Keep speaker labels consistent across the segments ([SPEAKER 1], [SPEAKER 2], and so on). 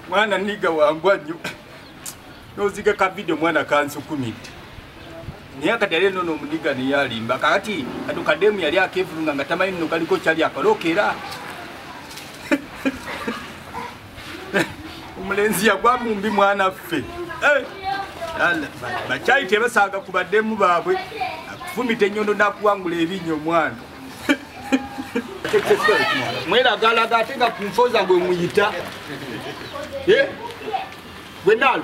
[SPEAKER 1] Mwana niga wambwa nyo. Nozika ka video mwana kansukumite. Niaka dere nono muniga ni yali mbaka ati adukademu yali akevulunga ngatamanyi nno kaliko kyali akalokera. Umulenzi yagwa mumbi mwana ffe. Bachayi tebasaga kubademu babwe. Akufumite nyondo nakuwangula ebinyo mwana. Mwera gala gatenga kumfoza gwe muyita. Gwenalo.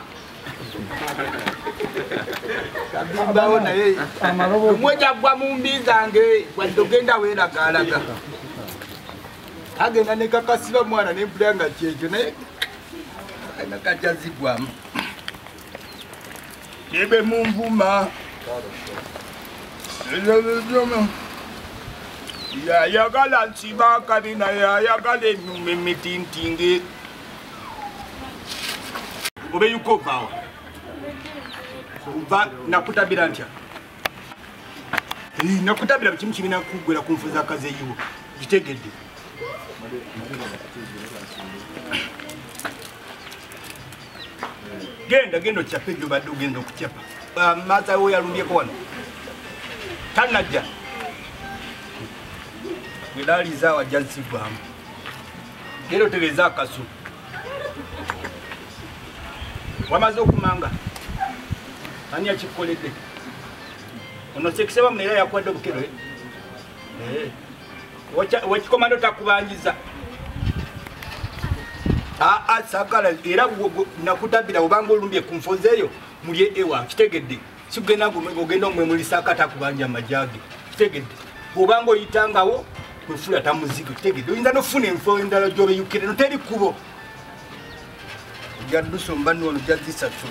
[SPEAKER 1] Kabimbawo naye. Mweja gwa mumbi zange wadogenda wera galaga. Agenda ne kakasiba mwana ne mpulanga kyejo naye nakajazibwamu. Yebe mumvuma. Ya yagala nsiba kabina ya yagala enyume mitintinge. Obe yuko bawa. Uba nakutabira ntya. Nakutabira bikimu kibina kugwera kunfuza kaze yiwo. Gitegedde. Genda chapejo bado genda kuchapa. Maza wo yalumbye kona. Tanaja. Wilali za wajansi bwamu. Gero teleza kasu. Wamaze okumanga. Ani achikolete. Ono sekiseba mnera yakwado bukero. Wachi komando takubanjiza. Sakala era nakutabira obanga olumbye kumfozeyo mulye ewa kitegedde sigenda ngogenda omwe muli sakata kubanja majage kitegedde obanga oyitangawo kwefula tamuzigo kitegedde oyinza nofuna enfo endala gyobe yukire noteri kubo gadduso mbano ono jazisa tu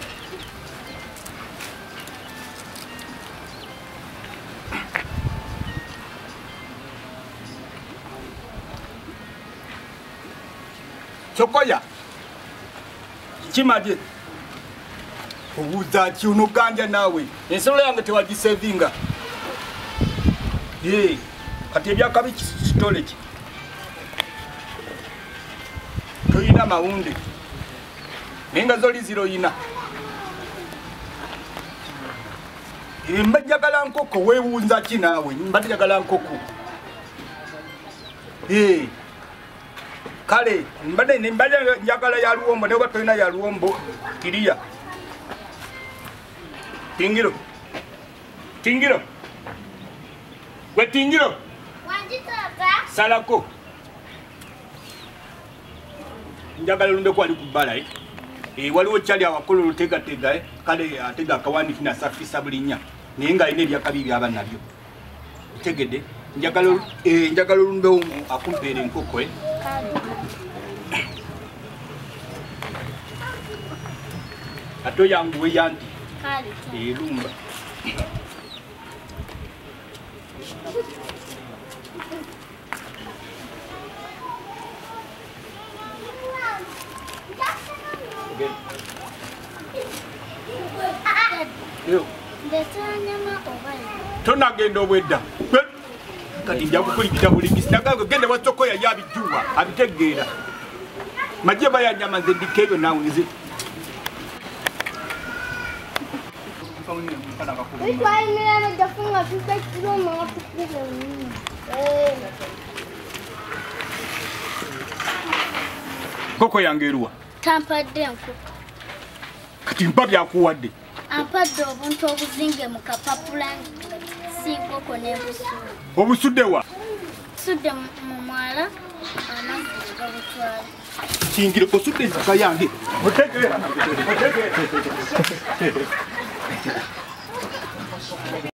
[SPEAKER 1] Chokoya Chimaje Uza chiuno ganja nawe ensolo yange tewagisevinga kati ebyakabi storage toyina mawunde nenga zoli ziro yina mbajagala nkoko wewunza ki nawe mbajagala nkoko Kale, mbade njagala ya luombo ne batolina ya luombo kiria. Tingiro. Gwe tingiro. Wanjitaka. Salako. Njagala lunde ko ali kubala waliwo kyali awakolo lutega tega kale atega kawandi fina safisa bulinya. Nenga ine bya kabibi abanabyo. Tegede njagala lunde akumpere nkoko Ato yangu we yanti. Lumba. Yo. Tona gendo wedda. Kati njabu kulikita bulikisi nagaga gende watoko ya yabijuwa abitegera. Majeba ya nyama zendikeyo nawe nizi. Koko yangerua.
[SPEAKER 2] Tampadde nkoko.
[SPEAKER 1] Kati mpabya kuwadde.
[SPEAKER 2] Ampadde obuntu obuzinge mu kapapula sinkoko n'ebusu.
[SPEAKER 1] Obusuddewa?
[SPEAKER 2] Sudde mu mwala amazzi gabutwala.
[SPEAKER 1] Kingire osudde enzaka yange. Otegera.